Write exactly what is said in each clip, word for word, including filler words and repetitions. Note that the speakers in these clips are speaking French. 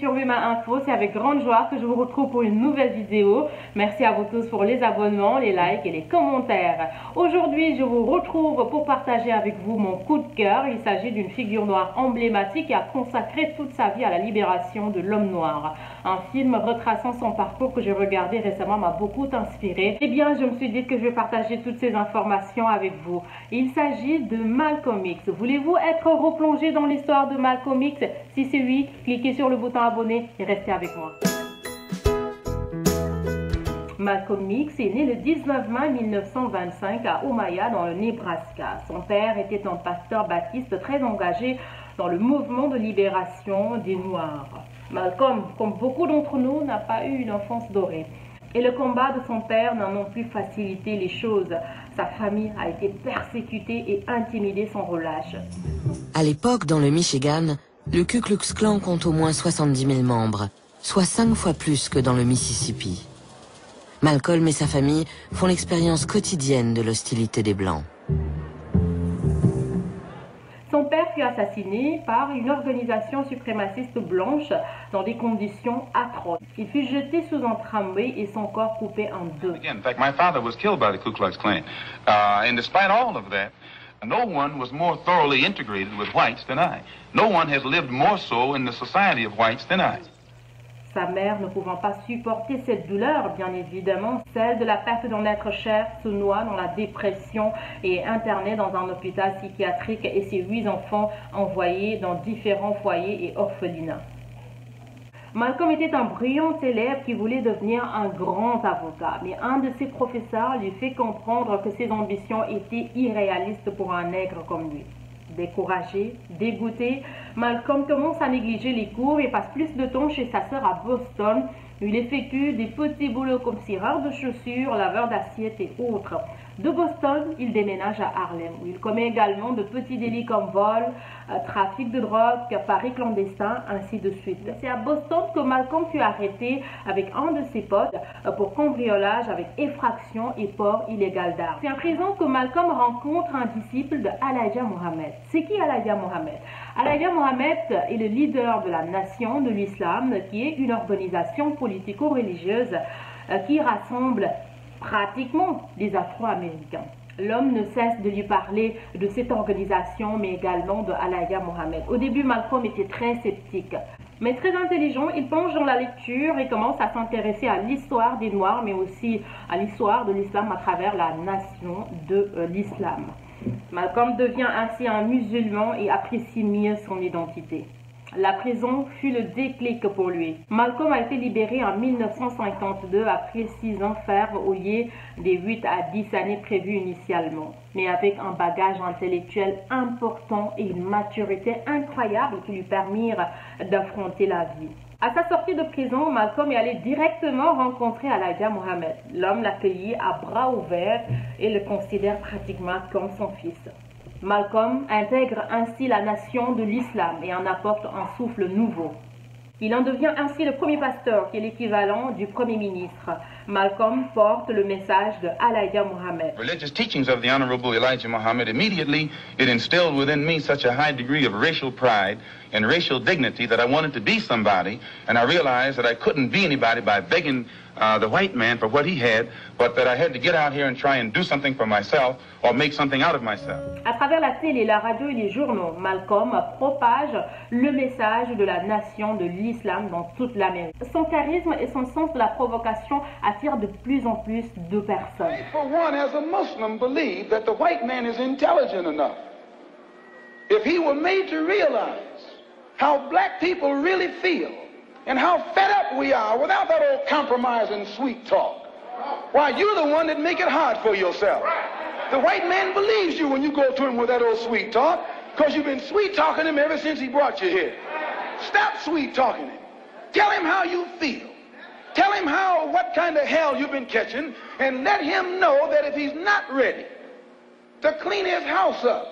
sur Humain Info, c'est avec grande joie que je vous retrouve pour une nouvelle vidéo. Merci à vous tous pour les abonnements, les likes et les commentaires. Aujourd'hui, je vous retrouve pour partager avec vous mon coup de cœur. Il s'agit d'une figure noire emblématique qui a consacré toute sa vie à la libération de l'homme noir. Un film retraçant son parcours que j'ai regardé récemment m'a beaucoup inspiré. Eh bien, je me suis dit que je vais partager toutes ces informations avec vous. Il s'agit de Malcolm X. Voulez-vous être replongé dans l'histoire de Malcolm X? Si c'est oui, cliquez sur le bouton abonné et restez avec moi. Malcolm X est né le dix-neuf mai mille neuf cent vingt-cinq à Omaha dans le Nebraska. Son père était un pasteur baptiste très engagé dans le mouvement de libération des Noirs. Malcolm, comme beaucoup d'entre nous, n'a pas eu une enfance dorée. Et le combat de son père n'a non plus facilité les choses. Sa famille a été persécutée et intimidée sans relâche. À l'époque, dans le Michigan, le Ku Klux Klan compte au moins soixante-dix mille membres, soit cinq fois plus que dans le Mississippi. Malcolm et sa famille font l'expérience quotidienne de l'hostilité des Blancs. Son père fut assassiné par une organisation suprémaciste blanche dans des conditions atroces. Il fut jeté sous un tramway et son corps coupé en deux. In fact, my father was killed by the Ku Klux Klan. Uh, and despite all of that, no one was more thoroughly integrated with whites than I. No one has lived more so in the society of whites than I. Sa mère, ne pouvant pas supporter cette douleur, bien évidemment, celle de la perte d'un être cher, se noie dans la dépression et est internée dans un hôpital psychiatrique et ses huit enfants envoyés dans différents foyers et orphelinats. Malcolm était un brillant élève qui voulait devenir un grand avocat, mais un de ses professeurs lui fait comprendre que ses ambitions étaient irréalistes pour un nègre comme lui. Découragé, dégoûté, Malcolm commence à négliger les cours et passe plus de temps chez sa sœur à Boston, où il effectue des petits boulots comme cireur de chaussures, laveur d'assiettes et autres. De Boston, il déménage à Harlem, où il commet également de petits délits comme vol, euh, trafic de drogue, pari clandestin, ainsi de suite. C'est à Boston que Malcolm fut arrêté avec un de ses potes euh, pour cambriolage avec effraction et port illégal d'armes. C'est en prison que Malcolm rencontre un disciple de Elijah Muhammad. C'est qui Elijah Muhammad? Elijah Muhammad est le leader de la Nation de l'Islam, qui est une organisation politico-religieuse euh, qui rassemble pratiquement les Afro-Américains. L'homme ne cesse de lui parler de cette organisation, mais également de Elijah Muhammad. Au début, Malcolm était très sceptique, mais très intelligent. Il plonge dans la lecture et commence à s'intéresser à l'histoire des Noirs, mais aussi à l'histoire de l'islam à travers la nation de euh, l'islam. Malcolm devient ainsi un musulman et apprécie mieux son identité. La prison fut le déclic pour lui. Malcolm a été libéré en mille neuf cent cinquante-deux après six ans ferme au lieu des huit à dix années prévues initialement, mais avec un bagage intellectuel important et une maturité incroyable qui lui permirent d'affronter la vie. À sa sortie de prison, Malcolm est allé directement rencontrer Elijah Muhammad. L'homme l'accueillit à bras ouverts et le considère pratiquement comme son fils. Malcolm intègre ainsi la nation de l'islam et en apporte un souffle nouveau. Il en devient ainsi le premier pasteur, qui est l'équivalent du premier ministre. Malcolm porte le message de Elijah Muhammad. Religious teachings of the Honorable Elijah Muhammad, immediately it instilled within me such a high degree of racial pride and racial dignity that I wanted to be somebody, and I realized that I couldn't be anybody by begging uh, the white man for what he had, but that I had to get out here and try and do something for myself or make something out of myself. À travers la télé, la radio et les journaux, Malcolm propage le message de la nation de l'islam dans toute l'Amérique. Son charisme et son sens de la provocation attirent de plus en plus de personnes. I, for one, as a Muslim, believe that the white man is intelligent enough. If he were made to realize how black people really feel and how fed up we are without that old compromise and sweet talk, why, you're the one that make it hard for yourself. The white man believes you when you go to him with that old sweet talk, because you've been sweet talking him ever since he brought you here. Stop sweet talking him. Tell him how you feel. Tell him how, what kind of hell you've been catching, and let him know that if he's not ready to clean his house up,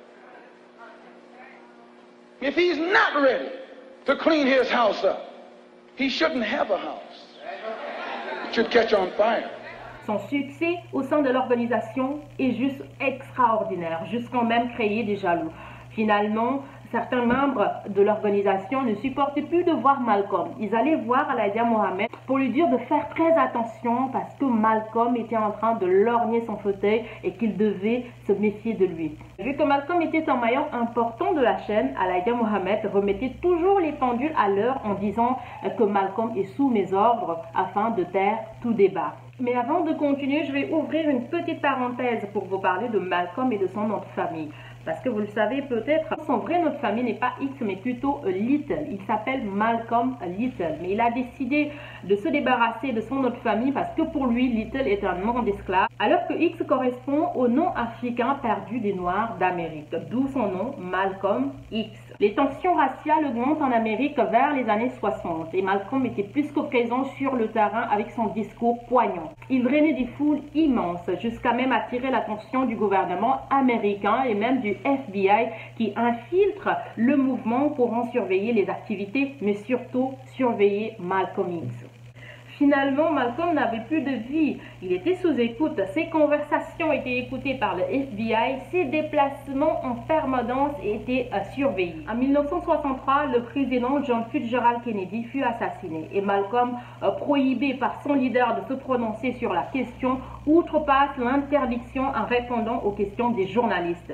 if he's not ready to clean his house up, he shouldn't have a house. It should catch on fire. Son succès au sein de l'organisation est juste extraordinaire, jusqu'à même créer des jaloux. Finalement, Certains membres de l'organisation ne supportaient plus de voir Malcolm. Ils allaient voir Elijah Muhammad pour lui dire de faire très attention parce que Malcolm était en train de lorgner son fauteuil et qu'il devait se méfier de lui. Vu que Malcolm était un maillon important de la chaîne, Elijah Muhammad remettait toujours les pendules à l'heure en disant que Malcolm est sous mes ordres afin de taire tout débat. Mais avant de continuer, je vais ouvrir une petite parenthèse pour vous parler de Malcolm et de son nom de famille. Parce que vous le savez peut-être, son vrai nom de famille n'est pas X, mais plutôt Little. Il s'appelle Malcolm Little. Mais il a décidé de se débarrasser de son nom de famille parce que pour lui, Little est un nom d'esclave. Alors que X correspond au nom africain perdu des Noirs d'Amérique. D'où son nom, Malcolm X. Les tensions raciales augmentent en Amérique vers les années soixante. Et Malcolm était plus que présent sur le terrain avec son discours poignant. Il drainait des foules immenses jusqu'à même attirer l'attention du gouvernement américain et même du F B I qui infiltre le mouvement pour en surveiller les activités, mais surtout surveiller Malcolm X. Finalement, Malcolm n'avait plus de vie. Il était sous écoute. Ses conversations étaient écoutées par le F B I. Ses déplacements en permanence étaient surveillés. En mille neuf cent soixante-trois, le président John Fitzgerald Kennedy fut assassiné et Malcolm, prohibé par son leader de se prononcer sur la question, outrepasse l'interdiction en répondant aux questions des journalistes.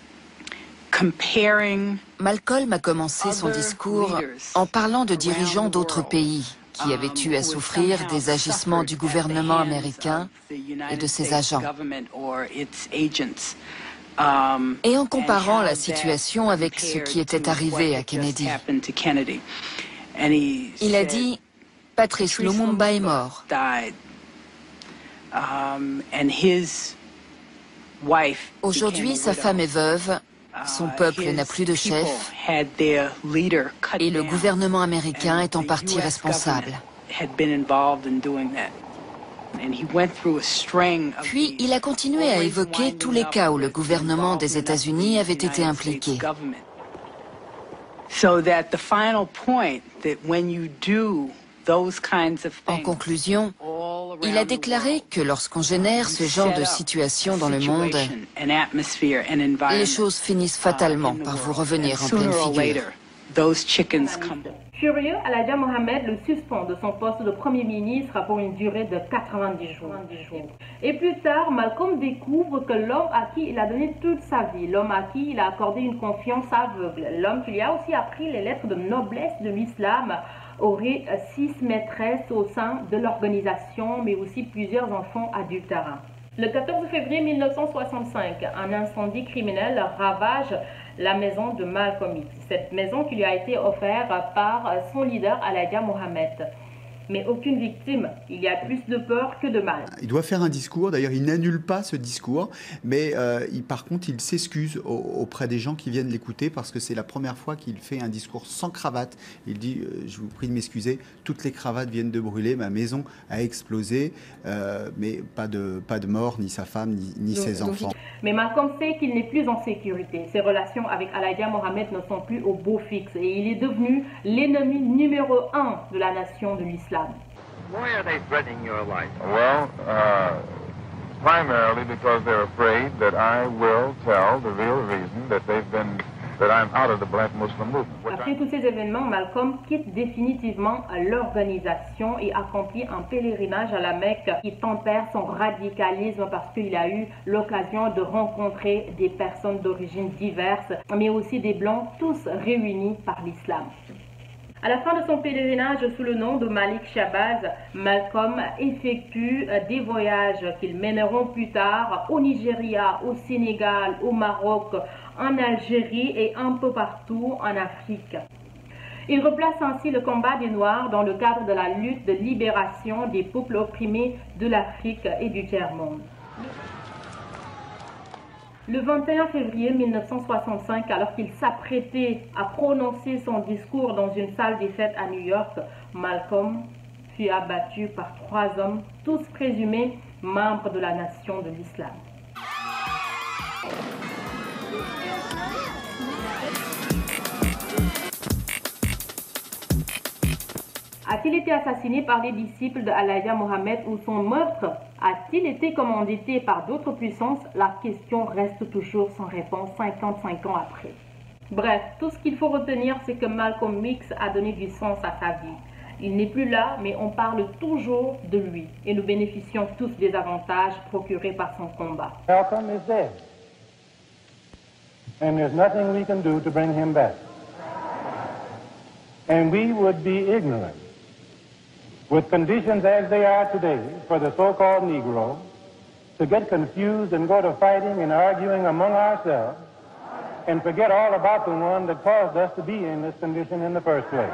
Malcolm a commencé son discours en parlant de dirigeants d'autres pays qui avaient eu à souffrir des agissements du gouvernement américain et de ses agents. Et en comparant la situation avec ce qui était arrivé à Kennedy. Il a dit « Patrice Lumumba est mort ». Aujourd'hui, sa femme est veuve, son peuple n'a plus de chef et le gouvernement américain est en partie responsable. Puis il a continué à évoquer tous les cas où le gouvernement des États-Unis avait été impliqué. En conclusion, il a déclaré que lorsqu'on génère ce genre de situation dans le monde, les choses finissent fatalement par vous revenir en pleine figure. Furieux, Elijah Muhammad le suspend de son poste de Premier ministre pour une durée de quatre-vingt-dix jours. Et plus tard, Malcolm découvre que l'homme à qui il a donné toute sa vie, l'homme à qui il a accordé une confiance aveugle, l'homme qui lui a aussi appris les lettres de noblesse de l'islam, aurait six maîtresses au sein de l'organisation, mais aussi plusieurs enfants adultérins. Le quatorze février mille neuf cent soixante-cinq, un incendie criminel ravage la maison de Malcolm X. Cette maison qui lui a été offerte par son leader Elijah Muhammad. Mais aucune victime. Il y a plus de peur que de mal. Il doit faire un discours. D'ailleurs, il n'annule pas ce discours. Mais euh, il, par contre, il s'excuse auprès des gens qui viennent l'écouter parce que c'est la première fois qu'il fait un discours sans cravate. Il dit, euh, je vous prie de m'excuser, toutes les cravates viennent de brûler, ma maison a explosé, euh, mais pas de, pas de mort, ni sa femme, ni, ni donc, ses enfants. Mais Malcolm sait qu'il n'est plus en sécurité. Ses relations avec Elijah Muhammad ne sont plus au beau fixe. Et il est devenu l'ennemi numéro un de la nation de l'islam. Why are they threatening your life? Well, uh, primarily because they're afraid that I will tell the real reason that they've been, that I'm out of the black Muslim movement. Après tous ces événements, Malcolm quitte définitivement l'organisation et accomplit un pèlerinage à la Mecque qui tempère son radicalisme parce qu'il a eu l'occasion de rencontrer des personnes d'origine diverses, mais aussi des blancs, tous réunis par l'islam. À la fin de son pèlerinage sous le nom de Malik Shabazz, Malcolm effectue des voyages qu'ils mèneront plus tard au Nigeria, au Sénégal, au Maroc, en Algérie et un peu partout en Afrique. Il replace ainsi le combat des Noirs dans le cadre de la lutte de libération des peuples opprimés de l'Afrique et du tiers-monde. Le vingt et un février mille neuf cent soixante-cinq, alors qu'il s'apprêtait à prononcer son discours dans une salle des fêtes à New York, Malcolm fut abattu par trois hommes, tous présumés membres de la nation de l'islam. A-t-il été assassiné par les disciples de Elijah Muhammad ou son meurtre a-t-il été commandité par d'autres puissances? La question reste toujours sans réponse cinquante-cinq ans après. Bref, tout ce qu'il faut retenir, c'est que Malcolm X a donné du sens à sa vie. Il n'est plus là, mais on parle toujours de lui. Et nous bénéficions tous des avantages procurés par son combat. Malcolm is dead. And there's nothing we can do to bring him back. And we would be ignorant, with conditions as they are today for the so-called Negro, to get confused and go to fighting and arguing among ourselves and forget all about the one that caused us to be in this condition in the first place.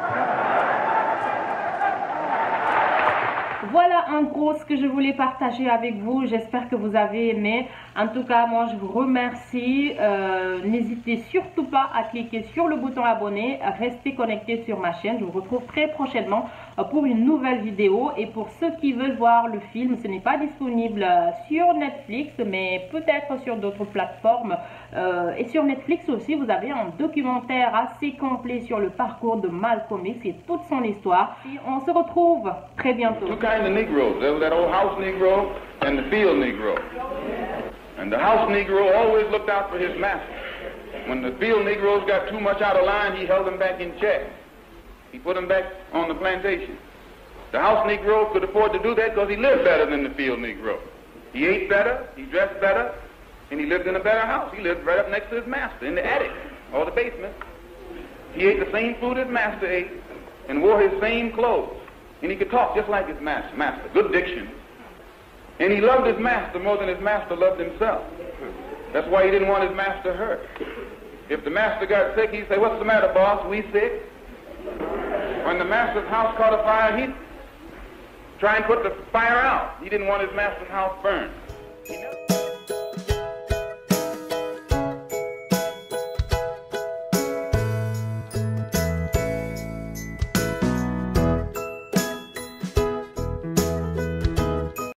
Voilà en gros ce que je voulais partager avec vous. J'espère que vous avez aimé. En tout cas, moi je vous remercie. Euh, N'hésitez surtout pas à cliquer sur le bouton abonner. Restez connectés sur ma chaîne. Je vous retrouve très prochainement pour une nouvelle vidéo. Et pour ceux qui veulent voir le film, ce n'est pas disponible sur Netflix, mais peut-être sur d'autres plateformes. Euh, et sur Netflix aussi, vous avez un documentaire assez complet sur le parcours de Malcolm X et toute son histoire. Et on se retrouve très bientôt. Two kinds of Negroes. There was that old house Negro and the field Negro. And the house Negro always looked out for his master. When the field Negroes got too much out of line, he held them back in check. He put them back on the plantation. The house Negro could afford to do that because he lived better than the field Negro. He ate better, he dressed better, and he lived in a better house. He lived right up next to his master in the attic or the basement. He ate the same food his master ate and wore his same clothes. And he could talk just like his master, master, good diction. And he loved his master more than his master loved himself. That's why he didn't want his master hurt. If the master got sick, he'd say, "What's the matter, boss? We sick?" When the master's house caught a fire, he'd try and put the fire out. He didn't want his master's house burned.